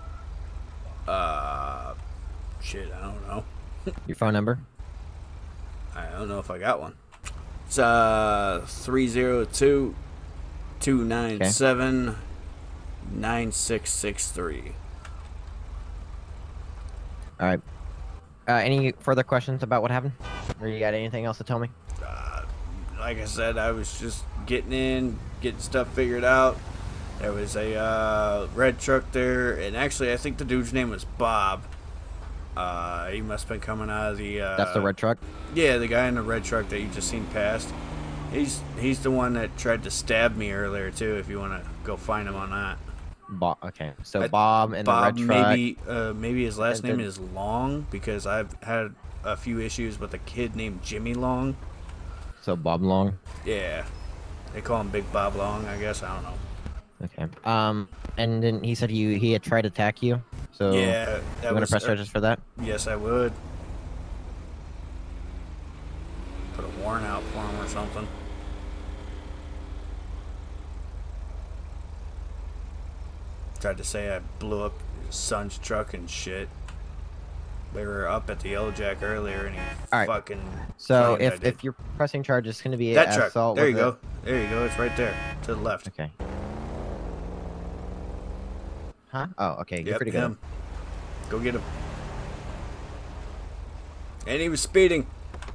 Shit, I don't know. Your phone number? I don't know if I got one. It's 302-297-9663. All right. Any further questions about what happened? Or you got anything else to tell me? Like I said, I was just getting stuff figured out. There was a red truck there, and actually I think the dude's name was Bob. He must have been coming out of the That's the red truck? Yeah, the guy in the red truck that you just seen past. He's the one that tried to stab me earlier too, if you want to go find him on that. Bob. Okay, so Bob and the red truck. Maybe his last name is Long, because I've had a few issues with a kid named Jimmy Long. So Bob Long. Yeah, they call him Big Bob Long, I guess. I don't know. Okay. And then he said he had tried to attack you. So yeah, you want to press charges for that? Yes, I would. Put a warrant out for him or something. Tried to say I blew up his son's truck and shit. We were up at the Yellow Jack earlier, and he fucking. So if you're pressing charges, it's gonna be that truck. assault. There you go. There you go. It's right there to the left. Okay. Huh? Oh, okay. You're Yep, pretty good. him. Go get him. And he was speeding.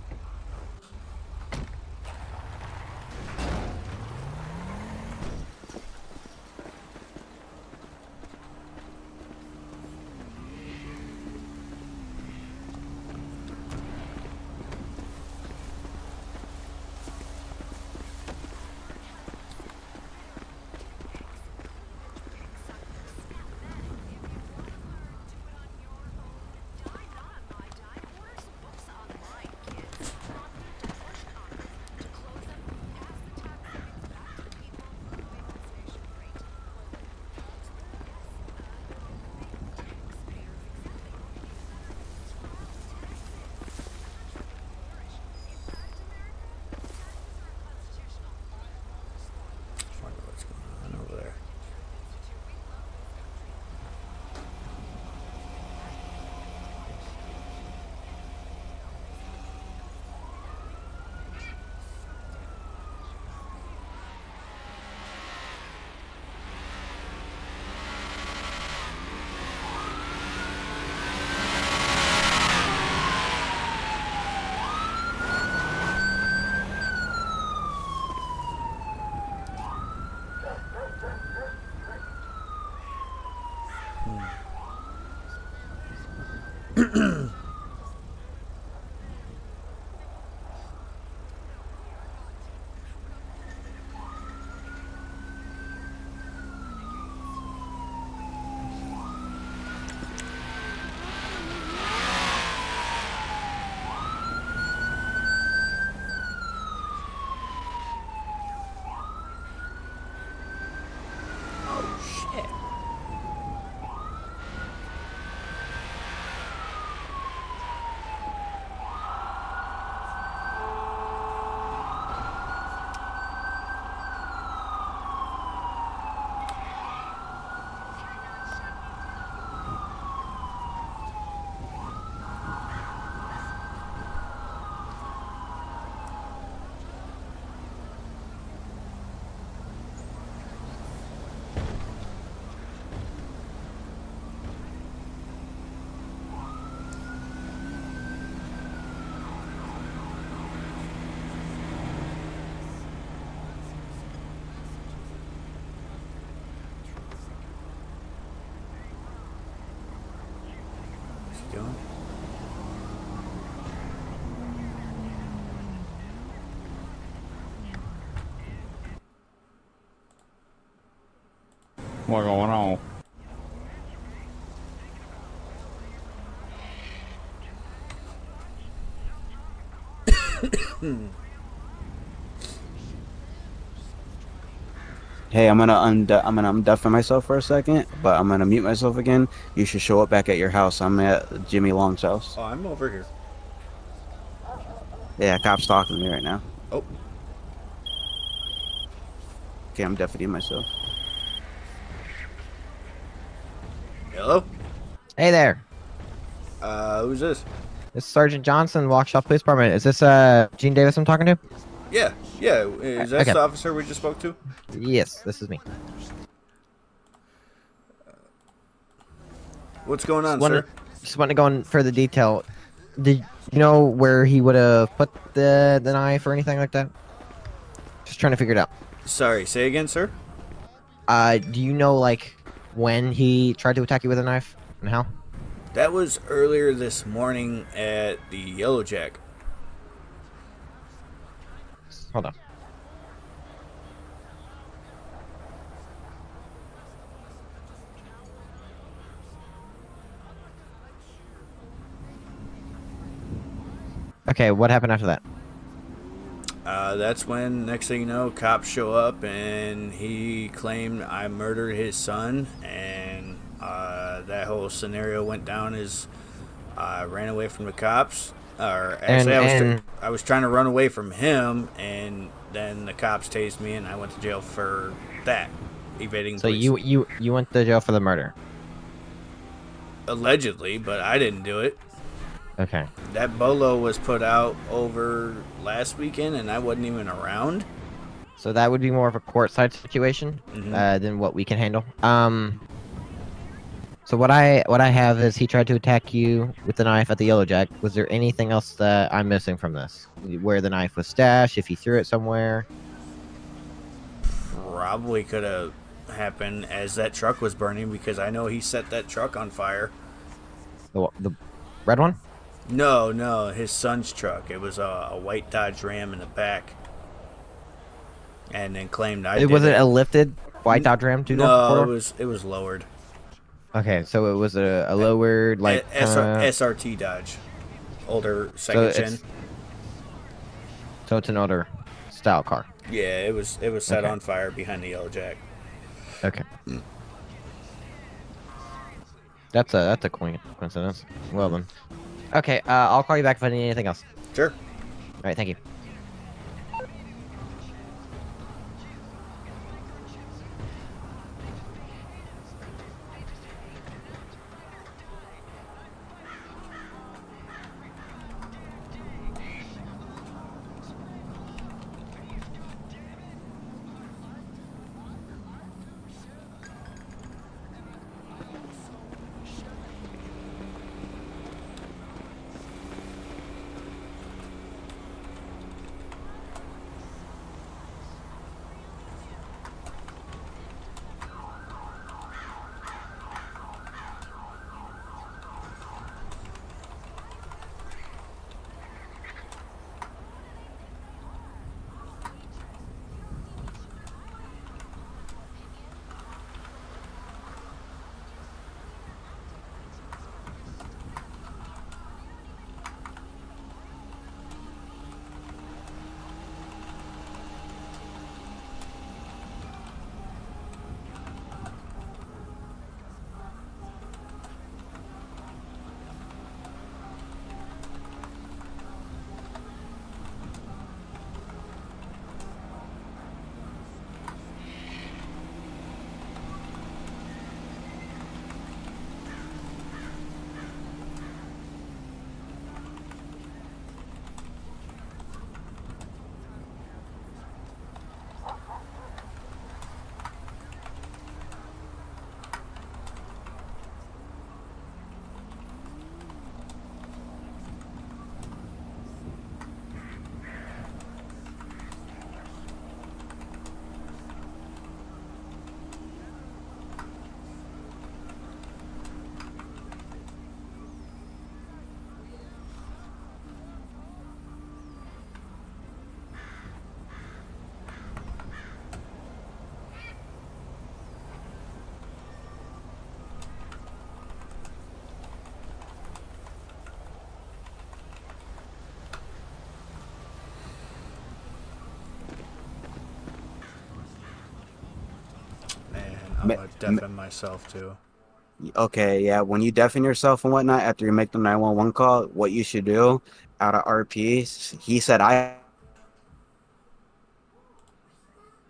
Doing? What going on? Hey, I'm gonna undeafen myself for a second, but I'm gonna mute myself again. You should show up back at your house. I'm at Jimmy Long's house. Oh, I'm over here. Yeah, cop's talking to me right now. Oh. Okay, I'm deputying myself. Hello? Hey there. Who's this? This is Sergeant Johnson, Waukesha Police Department. Is this Gene Davis I'm talking to? Yeah, is that Okay. the officer we just spoke to? Yes, this is me. What's going on, sir? Just wanted to go in further detail. Did you know where he would have put the knife or anything like that? Just trying to figure it out. Sorry, say again, sir? Do you know, like, when he tried to attack you with a knife and how? That was earlier this morning at the Yellow Jack. Hold on. Okay, what happened after that? That's when, next thing you know, cops show up and he claimed I murdered his son, and that whole scenario went down as I ran away from the cops. Or actually, I was trying to run away from him, and then the cops tased me, and I went to jail for that, evading So police. you went to jail for the murder? Allegedly, but I didn't do it. Okay. That bolo was put out over last weekend, and I wasn't even around. So that would be more of a courtside situation than what we can handle. So what I have is he tried to attack you with the knife at the Yellow Jack. Was there anything else that I'm missing from this? Where the knife was stashed? If he threw it somewhere? Probably could have happened as that truck was burning, because I know he set that truck on fire. The red one? No, his son's truck. It was a white Dodge Ram in the back, and then claimed I did Was it it. a lifted white Dodge Ram two-door? No, four-door? it was lowered. Okay, so it was a lowered, like SRT Dodge, older second gen. So it's an older style car. Yeah, it was set Okay. on fire behind the Yellow Jack. Okay. That's a coincidence. Well then. Okay, I'll call you back if I need anything else. Sure. All right, thank you. I'm gonna deafen myself too. Okay, yeah. When you deafen yourself and whatnot after you make the 911 call, what you should do out of RP, he said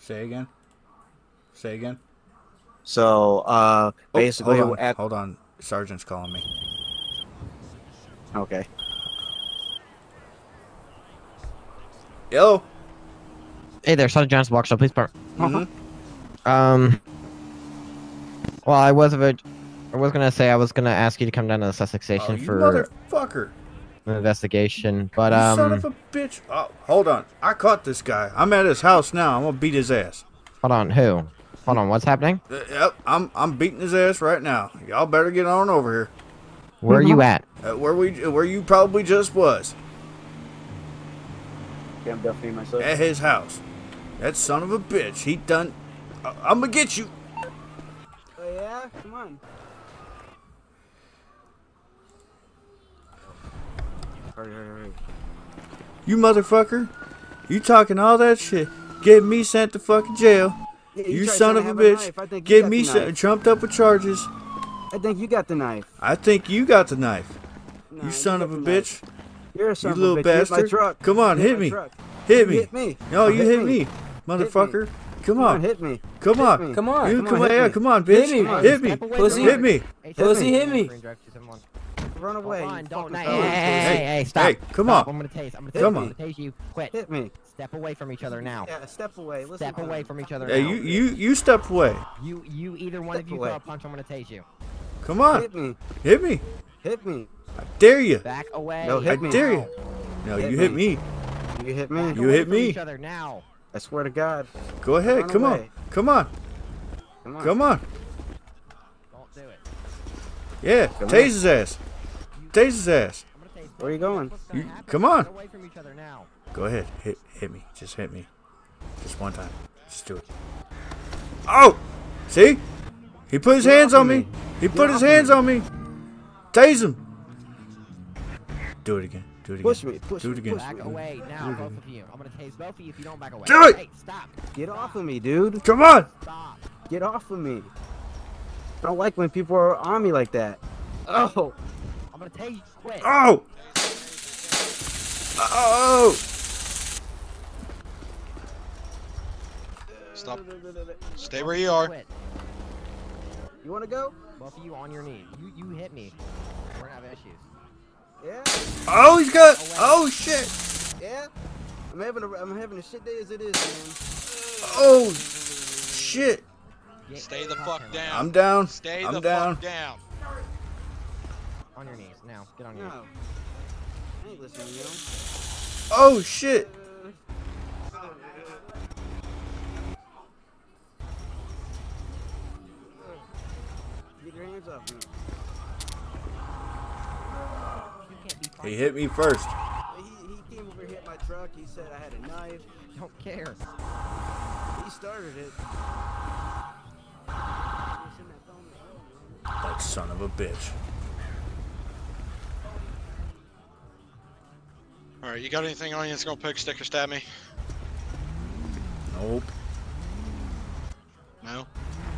Say again. Say again. So, basically, Hold on. Sergeant's calling me. Okay. Hello. Hey there, Sergeant Johnson Box, so please park. Mhm. Well, I was gonna say I was gonna ask you to come down to the Sussex Oh, station you for motherfucker. an investigation, but You son of a bitch. Oh, hold on. I caught this guy. I'm at his house now. I'm gonna beat his ass. hold on, who? Hold on, what's happening? Yep, I'm beating his ass right now. Y'all better get on over here. Where are you at? Where you probably just was. Yeah, I'm definitely myself. At his house. That son of a bitch. He done. I'm gonna get you. Oh, yeah? Come on. Hurry. You motherfucker. You talking all that shit. Get me sent to fucking jail. Yeah, You tried son trying of to a have bitch. knife. I think you Get got me the knife. trumped up with charges. I think you got the knife. I think you got the knife. Nah, You son got of a the knife. bitch. You're a son You of little a bitch. You hit my bastard. truck. Come on, You hit my me. truck. Hit You me. hit me. No, you hit me. me. Motherfucker. Come on. Hit me. Come Hit on. me. Come on. You Come on, come on, hit yeah, me. come on, bitch. Hit me. Hit me. Step away Pussy. from Hit me. Pussy, hit me. Run away. Fine, you don't. fucking Hey, son. stop. Hey, come Stop. on. I'm gonna tase. I'm Come gonna on. tase you. Quit. Hit me. Step away from each other now. Yeah, step away. Listen Step to away me. from each other Hey, now. you step away. You either one of Step you away. throw a punch, I'm gonna tase you. Come on. Hit me. Hit me. Hit me. I dare you. Back away. No, I hit me. dare you. No, Hit you hit me. me. You hit Back me. You away hit from me. Each other now. I swear to God. Go ahead. Run Come on. away. Come on. Come on. Come on. Don't do it. Yeah. Come Tase on. his ass. Tase his ass. I'm gonna tase. Where are you going? What's gonna You- happen? come on. Get away from each other now. Go ahead. Hit me. Just hit me. Just one time. Just do it. Oh! See? He put his Get hands off on of me. me. He Get put his off of hands me. on me. Tase him. Do it again. Do it again. Push me. Push Do me. it again. Push Back me. away now, both of you. I'm gonna tase both of you if you don't back away. Do it! Hey, stop. Get off of me, dude. Come on. Stop. Get off of me. I don't like when people are on me like that. Oh. I'm gonna tase you. Quit. Oh! Oh! Stop. Stay where you are. Quit. You want to go? Both of you on your knees. You hit me. We're gonna have issues. Yeah. Oh, he's got. Oh shit! Yeah. I'm having a shit day as it is, man. Oh shit! Stay the fuck down. I'm down. Stay I'm the down. fuck down. On your knees now. Get on your knees. No. I ain't listening, you know. Oh shit! Get your hands off me. He hit me first. He came over, hit my truck. He said I had a knife. Don't care. He started it. That son of a bitch. Alright, you got anything on you that's gonna poke, stick, or stab me? Nope. No?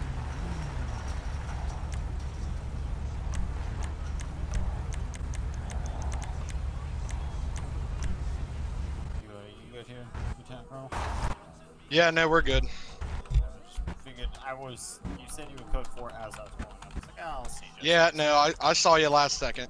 You good here, Lieutenant Colonel? Yeah, no, we're good. Figured you said you would code 4 as I was going. I was like, oh, I'll see you. Yeah, no, I saw you last second.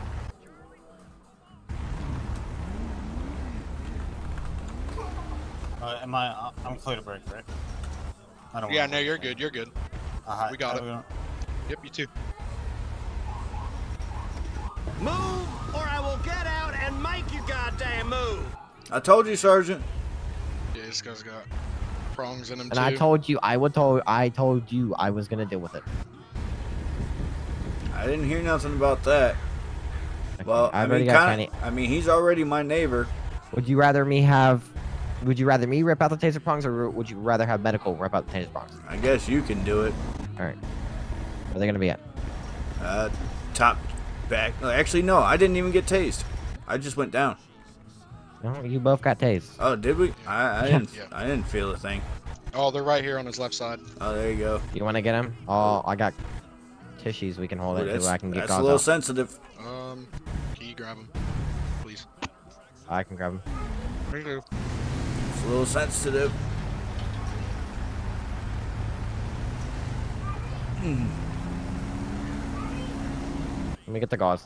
I'm clear to break, right? I don't Yeah, wanna no, break, you're right? good, you're good. Hi, We got how it. we doing? Yep, you too. Move, or I will get out and make you goddamn move. I told you, Sergeant. Yeah, this guy's got prongs in him And too. I told you I told you I was gonna deal with it. I didn't hear nothing about that. Well, I've already got Kenny. I mean, he's already my neighbor. Would you rather me rip out the taser prongs, or would you rather have medical rip out the taser prongs? I guess you can do it. All right. Where are they gonna be at? Top, back. Actually, no. I didn't even get tased. I just went down. No, you both got tased. Oh, did we? I didn't. Yeah. I didn't feel a thing. Oh, they're right here on his left side. Oh, there you go. You want to get him? Oh, I got tissues we can hold Ooh, it so I can get that's a gauze little out. sensitive. Can you grab him, please? I can grab him. Thank you. It's a little sensitive. Let me get the gauze.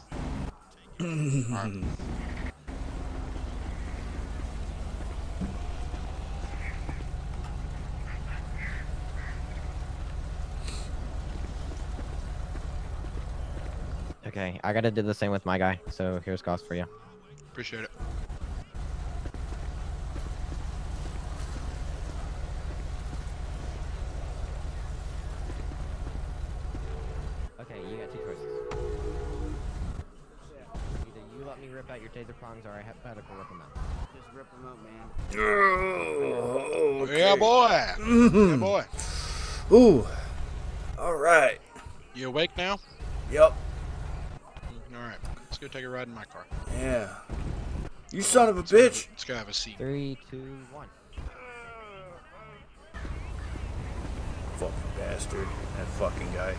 Okay, I gotta do the same with my guy, so here's gauze for you. Appreciate it. Okay, you got two choices. Either you let me rip out your taser prongs, or I have to go rip them out. Just rip them out, man. Oh, okay. Yeah, boy. Yeah, boy. Ooh. All right. You awake now? Yep. All right. Let's go take a ride in my car. Yeah. You son of a bitch. Let's go have a seat. 3, 2, 1. Fucking bastard. That fucking guy.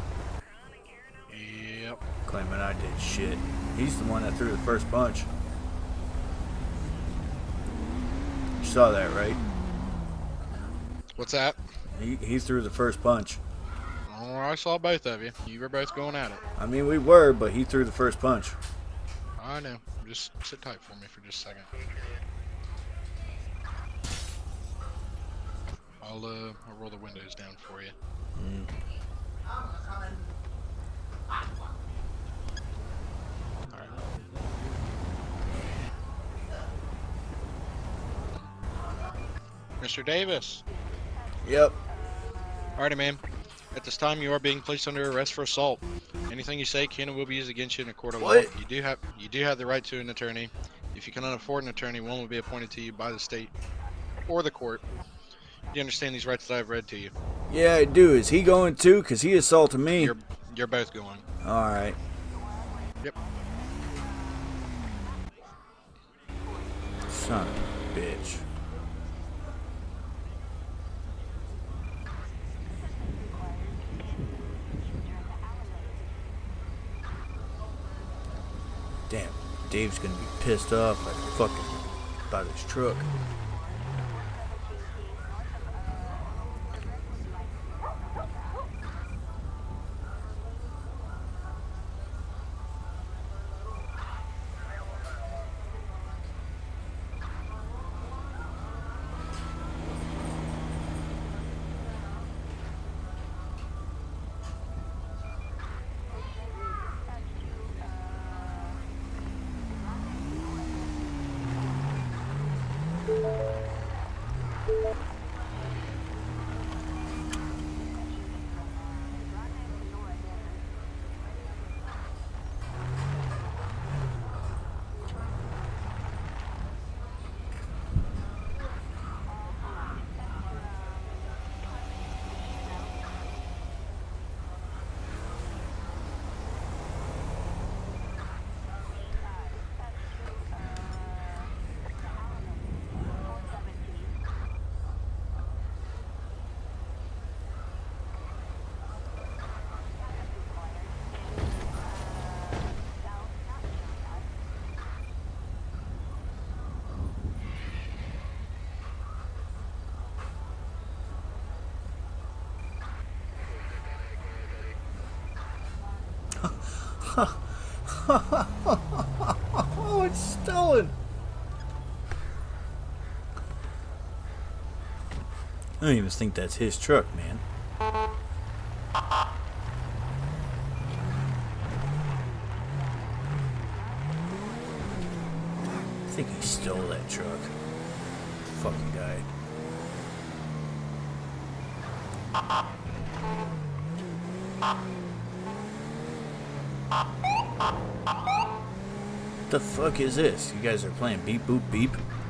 Yep. Claiming I did shit. He's the one that threw the first punch. You saw that, right? What's that? He threw the first punch. Oh, I saw both of you. You were both going at it. I mean, we were, but he threw the first punch. I know. Just sit tight for me for just a second. I'll roll the windows down for you. Alright. Mr. Davis. Yep. Alrighty, ma'am. At this time, you are being placed under arrest for assault. Anything you say can and will be used against you in a court of law. What? You do have the right to an attorney. If you cannot afford an attorney, one will be appointed to you by the state or the court. Do you understand these rights that I've read to you? Yeah, I do. Is he going too? Because he assaulted me. You're both going. Alright. Yep. Son of a bitch. Damn, Dave's gonna be pissed off like fucking about his truck. Oh, it's stolen. I don't even think that's his truck, man. I think he stole that truck. Fucking guy. What the fuck is this? You guys are playing beep boop beep?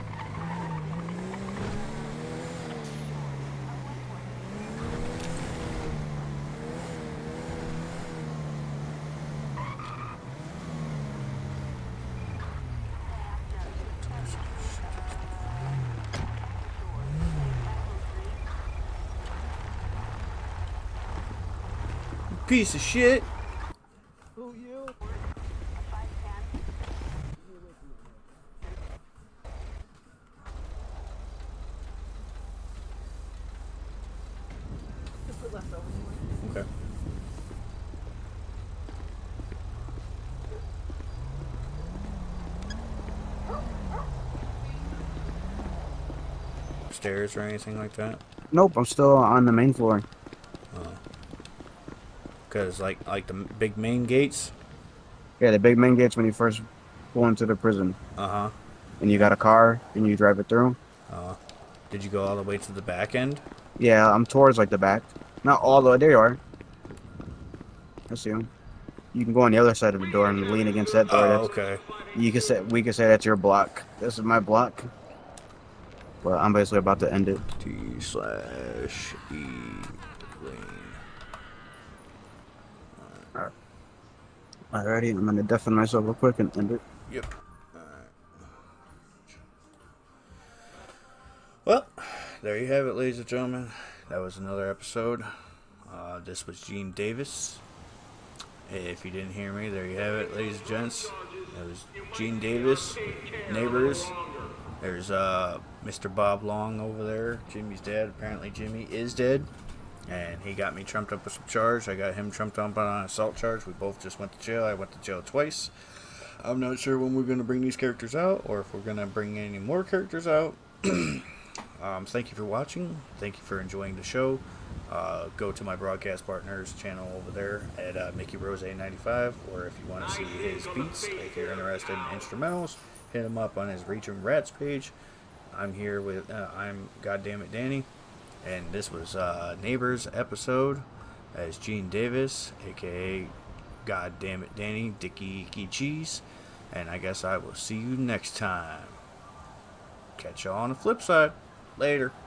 Piece of shit. Who you? Okay. stairs or anything like that? Nope, I'm still on the main floor. Because like the big main gates. Yeah, the big main gates when you first go into the prison. Uh-huh. And you got a car and you drive it through. Did you go all the way to the back end? Yeah, I'm towards like the back. Not all the way. There you are. I see him. You can go on the other side of the door and lean against that door. Oh, okay. We could say that's your block. This is my block. Well, I'm basically about to end it. T/E lane. Alrighty, I'm gonna deafen myself real quick and end it. Yep. Well, there you have it, ladies and gentlemen. That was another episode. This was Gene Davis. If you didn't hear me, there you have it, ladies and gents. It was Gene Davis, Neighbors. There's Mr. Bob Long over there, Jimmy's dad. Apparently Jimmy is dead, and he got me trumped up with some charge. I got him trumped up on an assault charge. We both just went to jail. I went to jail twice. I'm not sure when we're going to bring these characters out, or if we're going to bring any more characters out. Thank you for watching. Thank you for enjoying the show. Go to my broadcast partner's channel over there at Mickey Rose 95, or if you want to see his beats, if you're interested in instrumentals, hit him up on his Region Rats page. I'm here with I'm Goddammit Danny, and this was Neighbors episode as Gene Davis, aka Goddammit Danny, Dickie Icky Cheese, and I guess I will see you next time. Catch y'all on the flip side. Later.